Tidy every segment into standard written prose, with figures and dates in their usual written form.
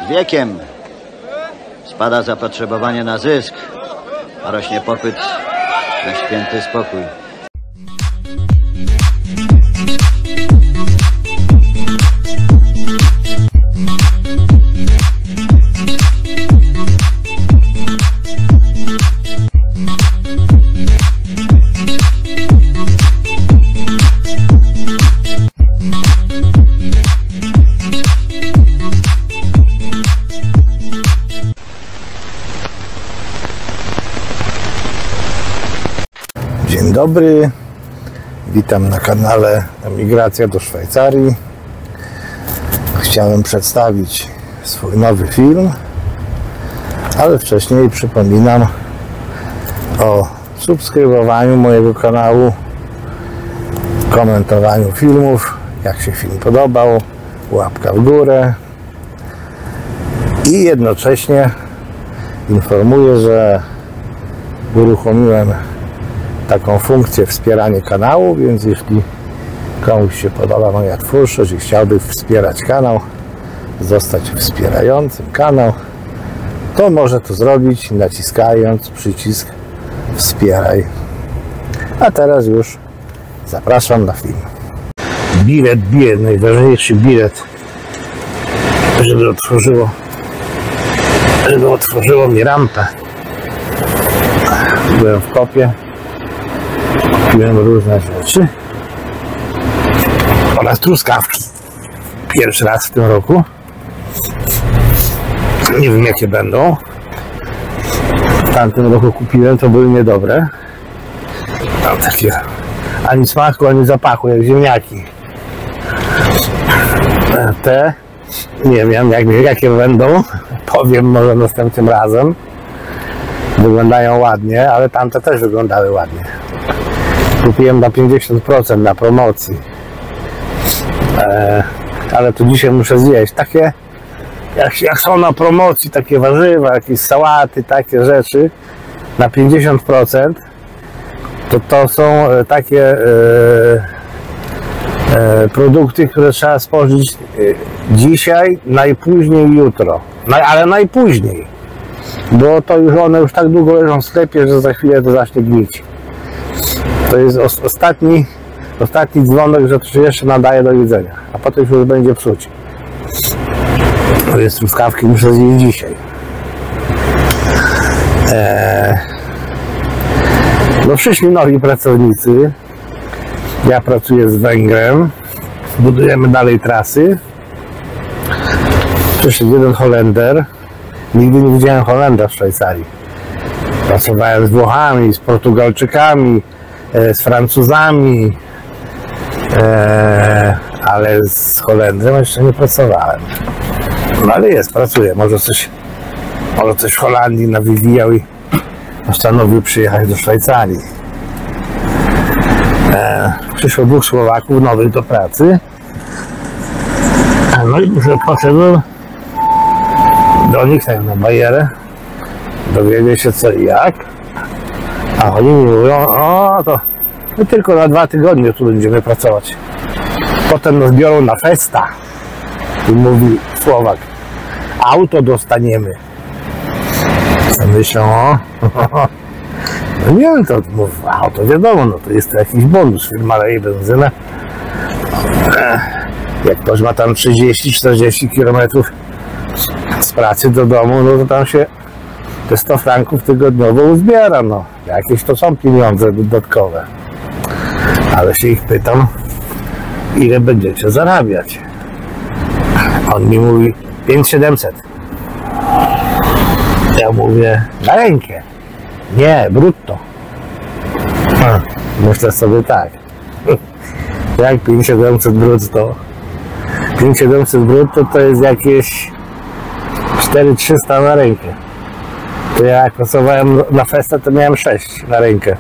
Z wiekiem spada zapotrzebowanie na zysk, a rośnie popyt na święty spokój. Dzień dobry, witam na kanale Emigracja do Szwajcarii. Chciałem przedstawić swój nowy film, ale wcześniej przypominam o subskrybowaniu mojego kanału, komentowaniu filmów, jak się film podobał, łapka w górę i jednocześnie informuję, że uruchomiłem taką funkcję wspierania kanału, więc jeśli komuś się podoba moja twórczość i chciałby wspierać kanał, zostać wspierającym kanał, to może to zrobić naciskając przycisk wspieraj. A teraz już zapraszam na film. Bilet, najważniejszy bilet, żeby otworzyło mi rampę. Byłem w kopie, kupiłem różne rzeczy oraz truskawki. Pierwszy raz w tym roku. Nie wiem, jakie będą. W tamtym roku kupiłem, to były niedobre. Tam takie ani smaku, ani zapachu, jak ziemniaki. Te nie wiem, jakie będą. Powiem może następnym razem. Wyglądają ładnie, ale tamte też wyglądały ładnie. Kupiłem na 50% na promocji. Ale to dzisiaj muszę zjeść. Takie, jak są na promocji, takie warzywa, jakieś sałaty, takie rzeczy na 50%, to są takie produkty, które trzeba spożyć dzisiaj, najpóźniej jutro. Ale najpóźniej. Bo to już one już tak długo leżą w sklepie, że za chwilę to zacznie gnić. To jest ostatni dzwonek, że to się jeszcze nadaje do jedzenia, a potem już będzie psuć. To jest truskawki, muszę zjeść dzisiaj. No przyszli nowi pracownicy. Ja pracuję z Węgrem. Budujemy dalej trasy. Przyszedł jeden Holender. Nigdy nie widziałem Holenda w Szwajcarii. Pracowałem z Włochami, z Portugalczykami, z Francuzami, ale z Holendrem jeszcze nie pracowałem. No ale pracuję. Może coś w Holandii nawywijał i postanowił przyjechać do Szwajcarii. Przyszło 2 Słowaków nowych do pracy. No i poszedłem do nich na barierę, dowiedzieć się co i jak. A oni mi mówią, o to my tylko na 2 tygodnie tu będziemy pracować. Potem nas biorą na festa. I mówi Słowak, auto dostaniemy. Myślą, no nie, to auto wiadomo, no to jest to jakiś bonus, firma leje benzynę. Jak ktoś ma tam 30-40 km z pracy do domu, no to tam się te 100 franków tygodniowo uzbiera, no. Jakieś to są pieniądze dodatkowe. Ale się ich pytam, ile będziecie zarabiać? On mi mówi 5700. Ja mówię, na rękę. Nie, brutto. Myślę sobie tak. Jak 5700 brutto? 5700 brutto to jest jakieś 4300 na rękę. To ja jak pracowałem na festę, to miałem 6 na rękę.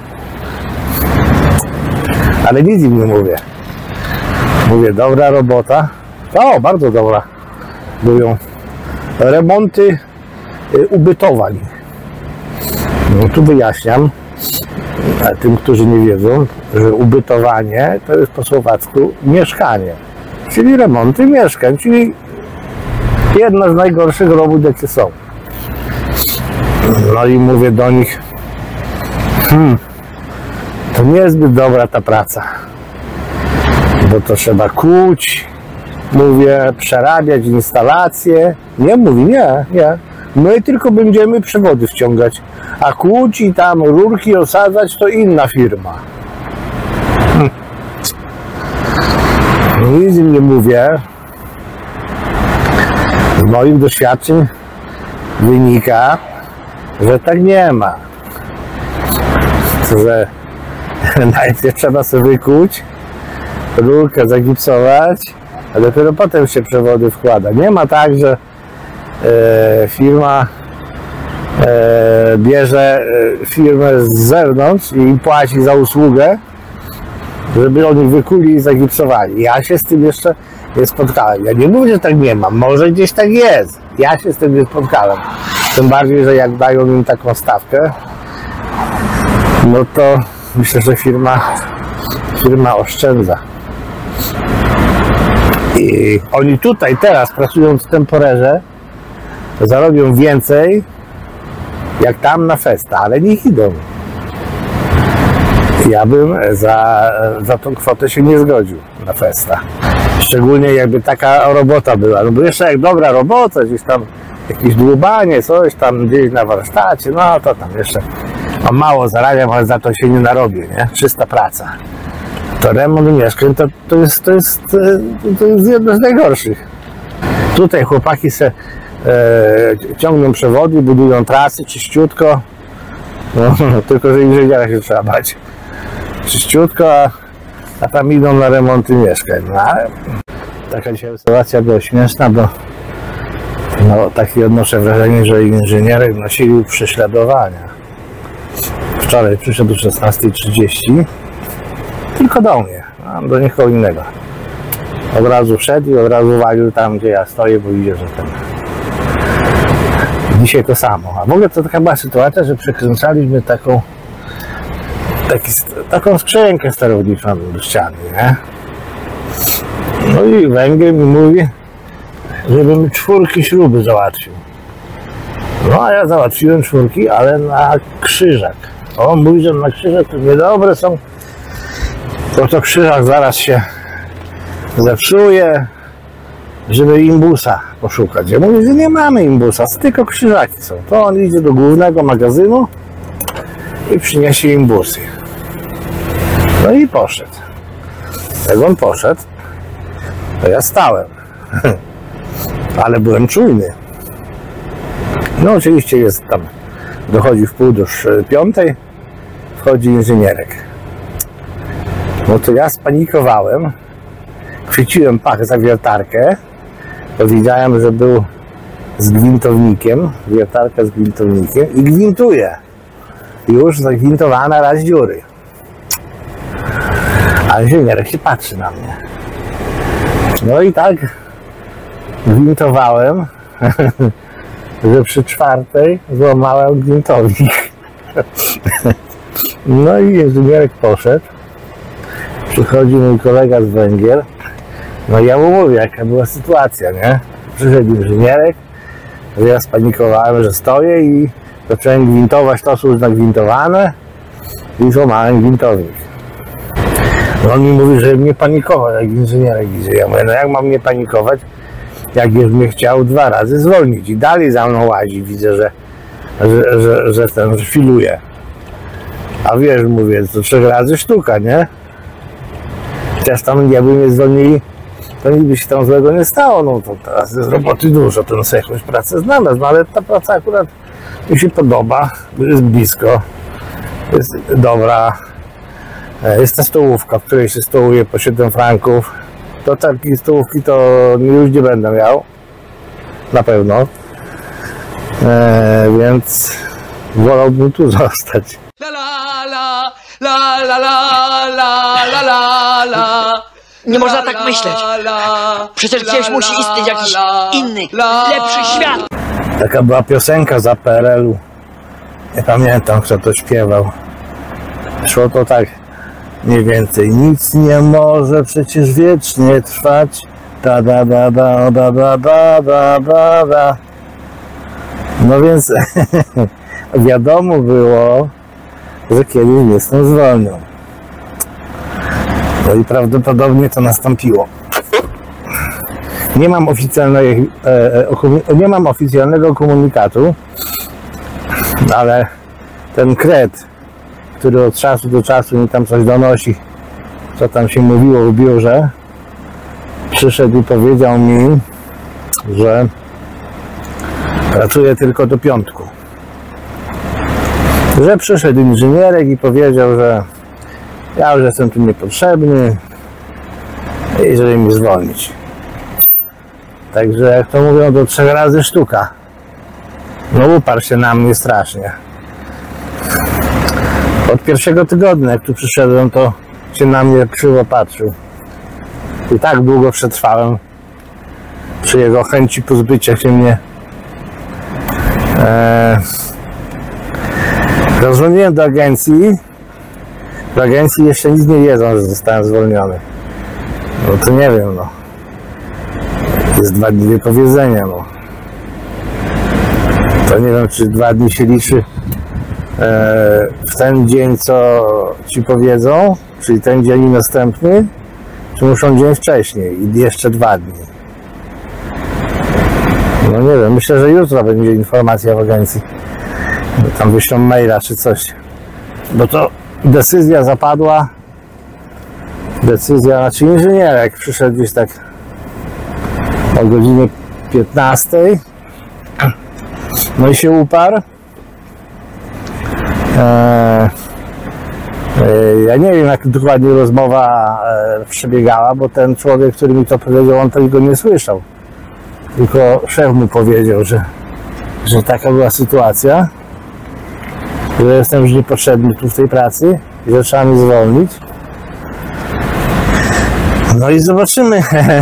Ale nic im nie mówię. Mówię, dobra robota. O, bardzo dobra. Mówią, remonty ubytowań. No tu wyjaśniam tym, którzy nie wiedzą, że ubytowanie to jest po słowacku mieszkanie. Czyli remonty mieszkań, czyli Jedna z najgorszych robót, jakie są. No i mówię do nich, to niezbyt dobra ta praca, bo to trzeba kłuć, mówię, przerabiać instalacje. Nie, mówi, nie. My tylko będziemy przewody wciągać, a kłuć i tam rurki osadzać to inna firma. Nic im nie mówię. Z moich doświadczeń wynika, że tak nie ma. Że najpierw trzeba sobie wykuć, rurkę zagipsować, a dopiero potem się przewody wkłada. Nie ma tak, że firma bierze firmę z zewnątrz i im płaci za usługę, żeby oni wykuli i zagipsowali. Ja się z tym jeszcze nie spotkałem. Ja nie mówię, że tak nie ma. Może gdzieś tak jest. Ja się z tym nie spotkałem. Tym bardziej, że jak dają im taką stawkę, no to myślę, że firma oszczędza. I oni tutaj teraz, pracując w temporerze, zarobią więcej jak tam na festa, ale niech idą. Ja bym za tą kwotę się nie zgodził na festa. Szczególnie jakby taka robota była. No bo jeszcze jak dobra robota, gdzieś tam jakieś dłubanie, coś tam gdzieś na warsztacie, no to tam jeszcze mało zarabiam, ale za to się nie narobię, nie? Czysta praca. To remont mieszkań to jest jedno z najgorszych. Tutaj chłopaki se ciągną przewody, budują trasy czyściutko. No, tylko że inżyniera się trzeba bać. Czyściutko, a tam idą na remonty mieszkań. No, ale taka dzisiaj sytuacja była śmieszna, bo no, takie odnoszę wrażenie, że inżynierek nosili prześladowania. Wczoraj przyszedł o 16:30 tylko do mnie, no, do nikogo innego. Od razu wszedł i od razu walił tam, gdzie ja stoję, bo idzie, że ten. Dzisiaj to samo. A w ogóle to taka była sytuacja, że przekręcaliśmy taką skrzynkę sterowniczą do ściany, nie? No i węgiel mi mówi, żebym 4 śruby załatwił. No a ja załatwiłem 4, ale na krzyżak. On mówi, że na krzyżak to niedobre są, bo to krzyżak zaraz się zepsuje, żeby imbusa poszukać. Ja mówię, że nie mamy imbusa, tylko krzyżaki są. To on idzie do głównego magazynu i przyniesie imbusy. No i poszedł. Jak on poszedł, to ja stałem. Ale byłem czujny. No oczywiście jest tam, dochodzi w 4:45, wchodzi inżynierek. No to ja spanikowałem, chwyciłem pach za wiertarkę, to widziałem, że był z gwintownikiem, wiertarka z gwintownikiem i gwintuję. Już zagwintowana raz dziury. A inżynierek się patrzy na mnie. No i tak gwintowałem, że przy 4 złamałem gwintownik. No i inżynierek poszedł. Przychodzi mój kolega z Węgier. No i ja mu mówię, jaka była sytuacja, nie? Przyszedł inżynierek, że ja spanikowałem, że stoję i zacząłem gwintować to, co już nagwintowane i złamałem gwintownik. No on mi mówi, że nie panikował, jak inżynierek idzie. Ja mówię, no jak mam nie panikować, jak już mnie chciał 2 razy zwolnić i dalej za mną łazi, widzę, że ten filuje. A wiesz, mówię, to 3 razy sztuka, nie? Teraz tam jakby mnie zwolnili, to nic by się tam złego nie stało, no to teraz jest roboty dużo, to sobie jakąś pracę znalazł, no ale ta praca akurat mi się podoba, jest blisko, jest dobra, jest ta stołówka, w której się stołuje po 7 franków, to takiej stołówki to już nie będę miał, na pewno, więc wolałbym tu zostać. Nie można tak myśleć. Przecież gdzieś musi istnieć jakiś inny, lepszy świat. Taka była piosenka za PRL-u. Nie pamiętam, kto to śpiewał. Szło to tak mniej więcej. Nic nie może przecież wiecznie trwać. Da, da, da, da, da, da, da, da, da, da. No więc wiadomo było, że kiedyś mnie stąd zwolnią. No i prawdopodobnie to nastąpiło. Nie mam oficjalnego komunikatu, ale ten kret, który od czasu do czasu mi tam coś donosi, co tam się mówiło w biurze, przyszedł i powiedział mi, że pracuje tylko do piątku. Że przyszedł inżynierek i powiedział, że ja już jestem tu niepotrzebny i żeby mnie zwolnić. Także jak to mówią, do 3 razy sztuka. No uparł się na mnie strasznie. Od pierwszego tygodnia, jak tu przyszedłem, to się na mnie krzywo patrzył. I tak długo przetrwałem przy jego chęci pozbycia się mnie. Zadzwoniłem do agencji. W agencji jeszcze nic nie wiedzą, że zostałem zwolniony. No to nie wiem, no. Jest 2 dni wypowiedzenia, no. To nie wiem, czy 2 dni się liczy w ten dzień, co ci powiedzą, czyli ten dzień i następny, czy muszą dzień wcześniej i jeszcze 2 dni. No nie wiem, myślę, że jutro będzie informacja w agencji. Tam wyślą maila czy coś. Bo to decyzja zapadła. Decyzja, znaczy inżynierek przyszedł gdzieś tak o godzinie 15. No i się uparł. Ja nie wiem, jak dokładnie rozmowa przebiegała, bo ten człowiek, który mi to powiedział, on tego nie słyszał. Tylko szef mu powiedział, że taka była sytuacja, że jestem już niepotrzebny tu w tej pracy i że trzeba mnie zwolnić. No i zobaczymy,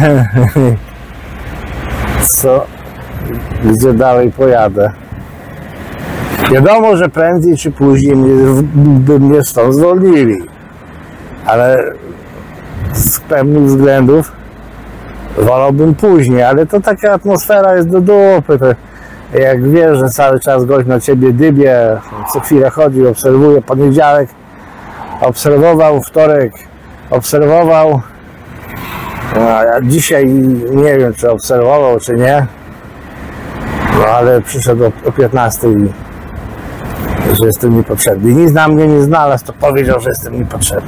gdzie dalej pojadę. Wiadomo, że prędzej czy później by mnie stąd zwolnili, ale z pewnych względów wolałbym później, ale to taka atmosfera jest do dupy. To jak wiesz, że cały czas gość na ciebie dybie, co chwilę chodzi, obserwuje, poniedziałek obserwował, wtorek obserwował, a ja dzisiaj nie wiem, czy obserwował, czy nie, no ale przyszedł o 15 i że jestem niepotrzebny. I nic na mnie nie znalazł, to powiedział, że jestem niepotrzebny.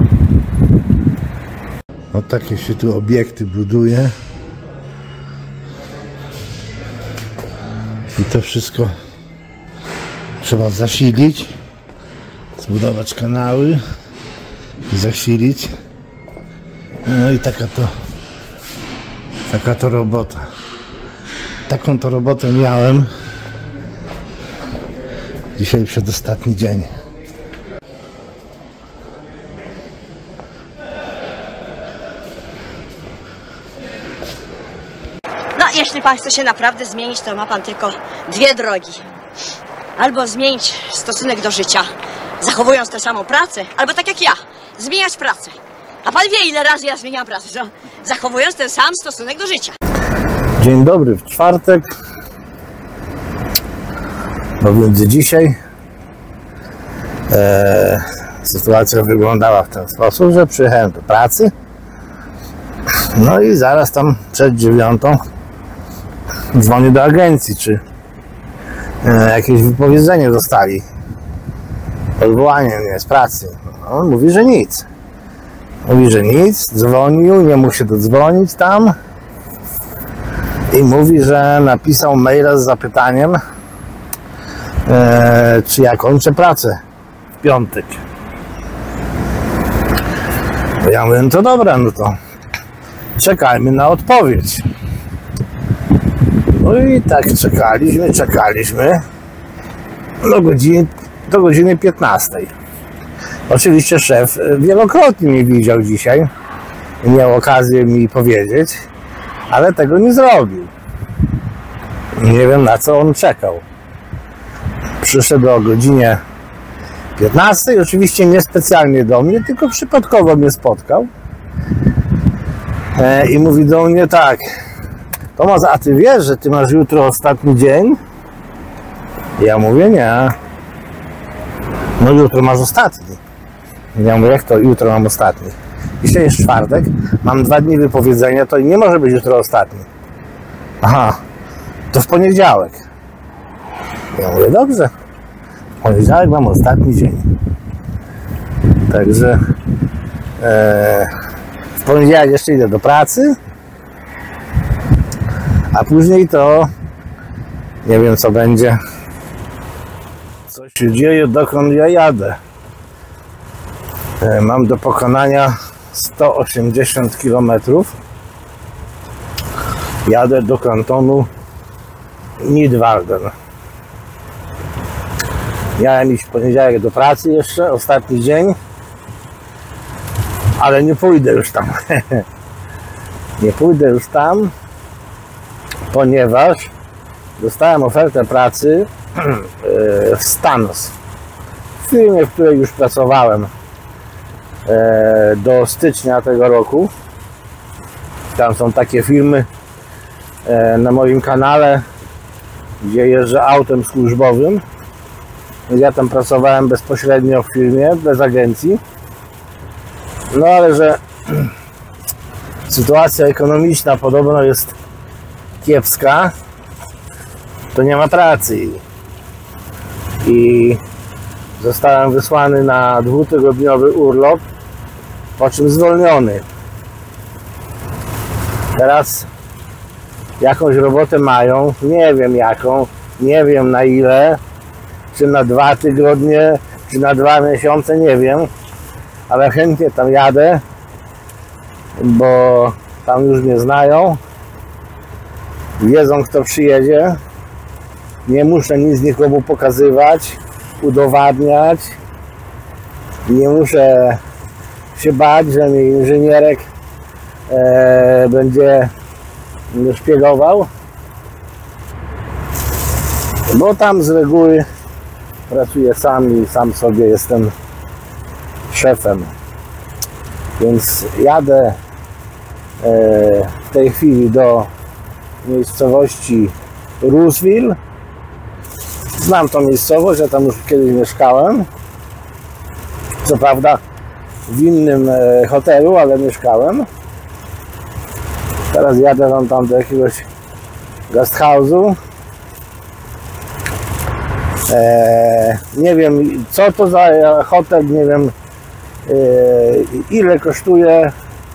No takie się tu obiekty buduje. I to wszystko trzeba zasilić, zbudować kanały i zasilić. No i taka to robota. Taką to robotę miałem dzisiaj przedostatni dzień. No, jeśli pan chce się naprawdę zmienić, to ma pan tylko 2 drogi. Albo zmienić stosunek do życia, zachowując tę samą pracę, albo tak jak ja, zmieniać pracę. A pan wie, ile razy ja zmieniam pracę, co? Zachowując ten sam stosunek do życia. Dzień dobry, w czwartek. No więc dzisiaj sytuacja wyglądała w ten sposób, że przyjechałem do pracy. No i zaraz tam przed 9 dzwonię do agencji, czy jakieś wypowiedzenie dostali. Odwołanie mnie z pracy. No, on mówi, że nic. Mówi, że nic. Dzwonił, nie mógł się dodzwonić tam. I mówi, że napisał maila z zapytaniem, czy ja kończę pracę w piątek. Ja mówię, no to dobra, no to czekajmy na odpowiedź. No i tak czekaliśmy do godziny 15. Oczywiście szef wielokrotnie mnie widział dzisiaj i miał okazję mi powiedzieć, ale tego nie zrobił. Nie wiem, na co on czekał. Przyszedł o godzinie 15, oczywiście nie specjalnie do mnie, tylko przypadkowo mnie spotkał. I mówi do mnie tak: Tomasz, a ty wiesz, że ty masz jutro ostatni dzień? Ja mówię: nie. No jutro masz ostatni. Ja mówię: jak to jutro mam ostatni? Dzisiaj jest czwartek, mam 2 dni wypowiedzenia, to nie może być jutro ostatni. Aha, to w poniedziałek. Ja mówię: dobrze, w poniedziałek mam ostatni dzień. Także w poniedziałek jeszcze idę do pracy, a później to nie wiem, co będzie. Co się dzieje, dokąd ja jadę. Mam do pokonania 180 km. Jadę do kantonu Nidwalden. Miałem iść w poniedziałek do pracy jeszcze, ostatni dzień, ale nie pójdę już tam. Nie pójdę już tam, ponieważ dostałem ofertę pracy w Stanos, w firmie, w której już pracowałem do stycznia tego roku. Tam są takie filmy na moim kanale, gdzie jeżdżę autem służbowym. Ja tam pracowałem bezpośrednio w firmie, bez agencji. No ale że sytuacja ekonomiczna podobno jest kiepska, to nie ma pracy. I zostałem wysłany na 2-tygodniowy urlop, po czym zwolniony. Teraz jakąś robotę mają, nie wiem jaką, nie wiem na ile, czy na 2 tygodnie, czy na 2 miesiące, nie wiem, ale chętnie tam jadę, bo tam już mnie znają, wiedzą, kto przyjedzie, nie muszę nic nikomu pokazywać, udowadniać, nie muszę się bać, że mi inżynierek będzie szpiegował, bo tam z reguły pracuję sam i sam sobie jestem szefem. Więc jadę w tej chwili do miejscowości Rooseville. Znam tą miejscowość, ja tam już kiedyś mieszkałem. Co prawda w innym hotelu, ale mieszkałem. Teraz jadę tam do jakiegoś guest house'u. Nie wiem, co to za hotel, nie wiem ile kosztuje.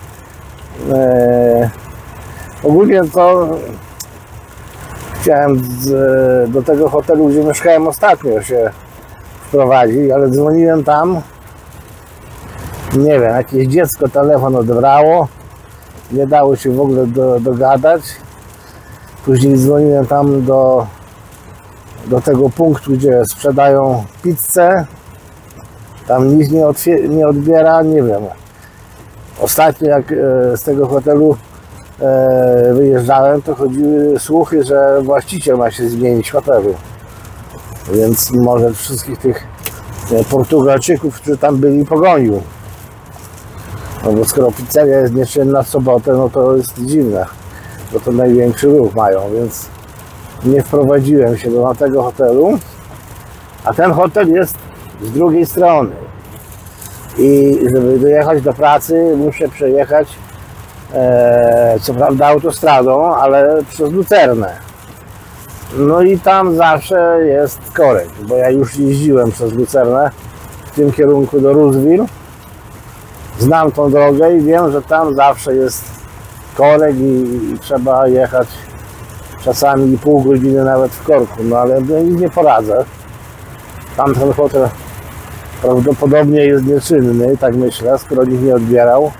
Ogólnie to chciałem do tego hotelu, gdzie mieszkałem ostatnio, się wprowadzić, ale dzwoniłem tam, nie wiem, jakieś dziecko telefon odebrało, nie dało się w ogóle dogadać. Później dzwoniłem tam do tego punktu, gdzie sprzedają pizzę, tam nic nie odbiera, nie wiem. Ostatnio jak z tego hotelu wyjeżdżałem, to chodziły słuchy, że właściciel ma się zmienić hotelu. Więc może wszystkich tych Portugalczyków, którzy tam byli, pogonił. No bo skoro pizzeria jest nieczynna w sobotę, no to jest dziwne, bo to największy ruch mają, więc nie wprowadziłem się do tego hotelu, a ten hotel jest z drugiej strony. I żeby dojechać do pracy, muszę przejechać co prawda autostradą, ale przez Lucernę. No i tam zawsze jest korek, bo ja już jeździłem przez Lucernę w tym kierunku do Rooseville. Znam tą drogę i wiem, że tam zawsze jest korek i trzeba jechać czasami pół godziny nawet w korku, no ale nic nie poradzę. Tamten hotel prawdopodobnie jest nieczynny, tak myślę, skoro nikt nie odbierał.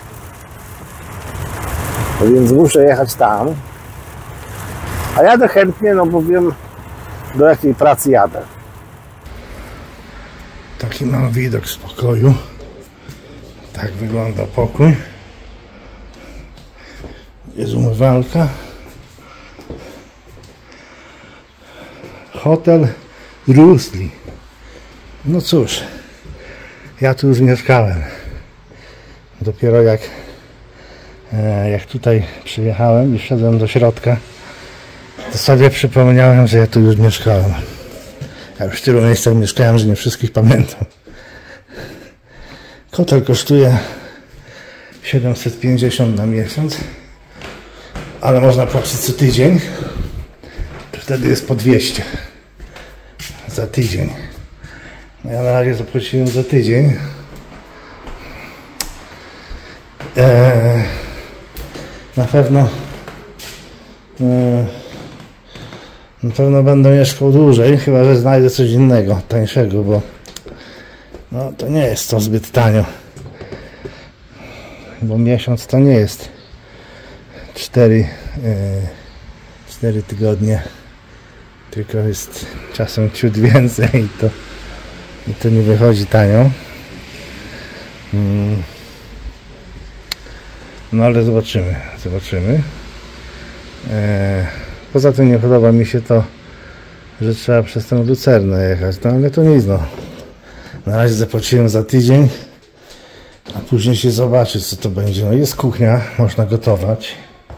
Więc muszę jechać tam. A jadę chętnie, no bo wiem, do jakiej pracy jadę. Taki mam widok z pokoju. Tak wygląda pokój. Jest umywalka. Hotel Rooseville. No cóż, ja tu już mieszkałem. Dopiero jak Jak tutaj przyjechałem i wszedłem do środka, to sobie przypomniałem, że ja tu już mieszkałem. Ja już w tylu miejscach mieszkałem, że nie wszystkich pamiętam. Hotel kosztuje 750 na miesiąc, ale można płacić co tydzień. Wtedy jest po 200 za tydzień. No ja na razie zapłaciłem za tydzień. Na pewno będę mieszkał dłużej, chyba że znajdę coś innego, tańszego, bo no, to nie jest to zbyt tanio. Bo miesiąc to nie jest 4 tygodnie, tylko jest czasem ciut więcej i to nie wychodzi tanio. No ale zobaczymy. Poza tym nie podoba mi się to, że trzeba przez tę lucernę jechać, no ale to nic, no. Na razie zapłaciłem za tydzień, a później się zobaczy, co to będzie. No jest kuchnia, można gotować.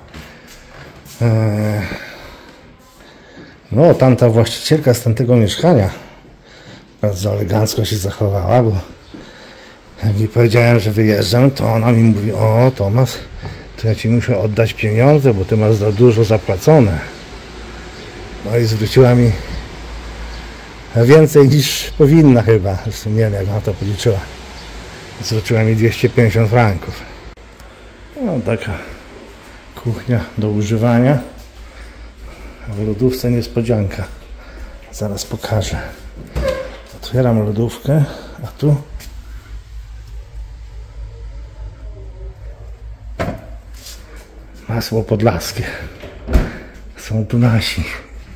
No tamta właścicielka z tamtego mieszkania bardzo elegancko się zachowała, bo jak jej powiedziałem, że wyjeżdżam, to ona mi mówi: o Tomasz, to ja ci muszę oddać pieniądze, bo ty masz za dużo zapłacone. No i zwróciła mi więcej niż powinna chyba, zresztą nie wiem jak ona to policzyła. Zwróciła mi 250 franków. No taka kuchnia do używania. W lodówce niespodzianka. Zaraz pokażę. Otwieram lodówkę, a tu masło podlaskie. Są tu nasi.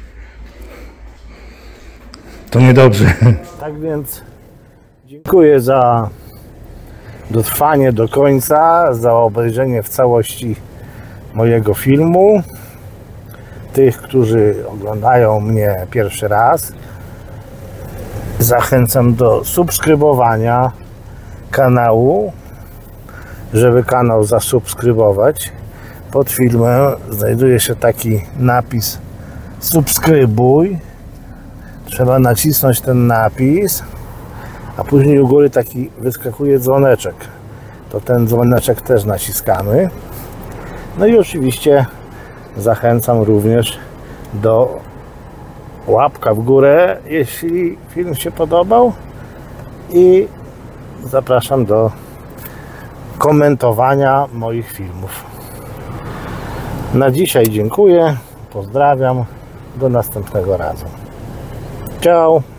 To niedobrze. Tak więc dziękuję za dotrwanie do końca, za obejrzenie w całości mojego filmu. Tych, którzy oglądają mnie pierwszy raz, zachęcam do subskrybowania kanału, żeby kanał zasubskrybować. Pod filmem znajduje się taki napis subskrybuj. Trzeba nacisnąć ten napis, a później u góry taki wyskakuje dzwoneczek. To ten dzwoneczek też naciskamy. No i oczywiście zachęcam również do łapka w górę, jeśli film się podobał, i zapraszam do komentowania moich filmów. Na dzisiaj dziękuję, pozdrawiam, do następnego razu. Ciao!